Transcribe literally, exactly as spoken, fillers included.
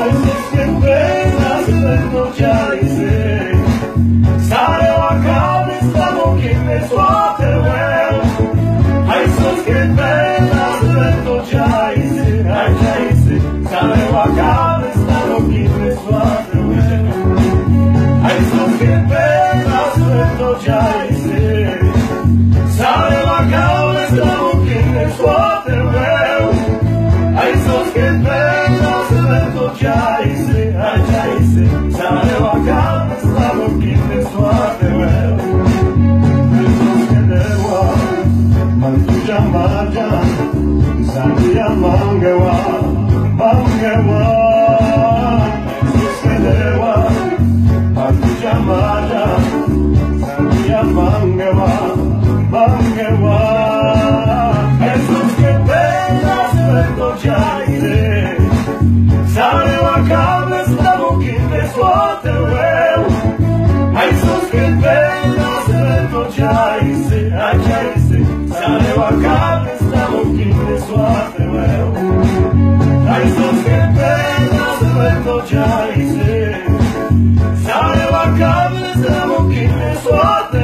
Mangewa, mangewa, suselewa, Matuja maja, Sambia mangewa, mangewa. Jesus que pena suelto jaire, sale wakame stavo kinde suote weu. Jesus que pena suelto jaise, jaise, sale wakame stavo kinde suote weu. Jesus que pena suelto jaise, sale wakame stavo kinde suote